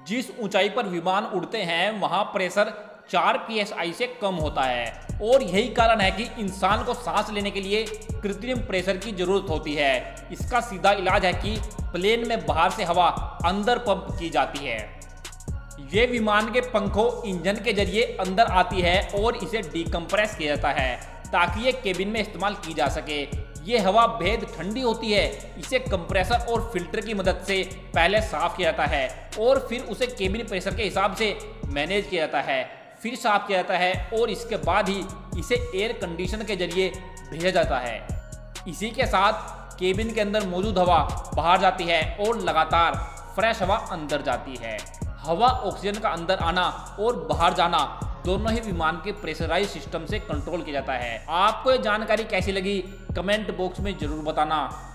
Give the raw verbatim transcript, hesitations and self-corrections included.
जिस ऊंचाई पर विमान उड़ते हैं वहां प्रेशर चार पी एस आई से कम होता है और यही कारण है कि इंसान को सांस लेने के लिए कृत्रिम प्रेशर की जरूरत होती है। इसका सीधा इलाज है कि प्लेन में बाहर से हवा अंदर पंप की जाती है। ये विमान के पंखों इंजन के जरिए अंदर आती है और इसे डीकंप्रेस किया जाता है ताकि ये केबिन में इस्तेमाल की जा सके। ये हवा बेहद ठंडी होती है। इसे कंप्रेसर और फिल्टर की मदद से पहले साफ किया जाता है और फिर उसे केबिन प्रेशर के हिसाब से मैनेज किया जाता है, फिर साफ किया जाता है और इसके बाद ही इसे एयर कंडीशनर के जरिए भेजा जाता है। इसी के साथ केबिन के अंदर मौजूद हवा बाहर जाती है और लगातार फ्रेश हवा अंदर जाती है। हवा ऑक्सीजन का अंदर आना और बाहर जाना दोनों ही विमान के प्रेशराइज सिस्टम से कंट्रोल किया जाता है। आपको ये जानकारी कैसी लगी कमेंट बॉक्स में जरूर बताना।